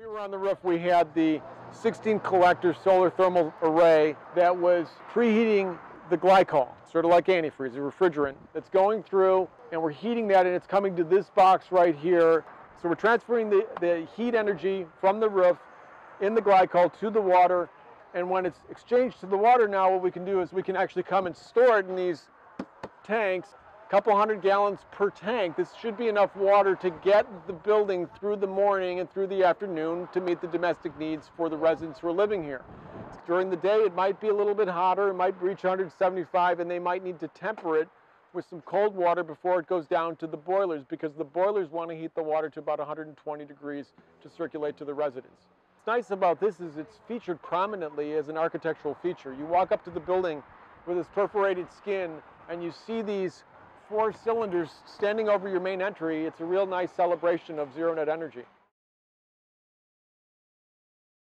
Here on the roof we had the 16 collector solar thermal array that was preheating the glycol, sort of like antifreeze, a refrigerant that's going through, and we're heating that, and it's coming to this box right here. So we're transferring the heat energy from the roof in the glycol to the water, and when it's exchanged to the water now, what we can do is we can actually come and store it in these tanks, a couple 100 gallons per tank. This should be enough water to get the building through the morning and through the afternoon to meet the domestic needs for the residents who are living here. During the day, it might be a little bit hotter, it might reach 175, and they might need to temper it with some cold water before it goes down to the boilers, because the boilers want to heat the water to about 120 degrees to circulate to the residents. What's nice about this is it's featured prominently as an architectural feature. You walk up to the building with this perforated skin and you see these 4 cylinders standing over your main entry. It's a real nice celebration of zero net energy.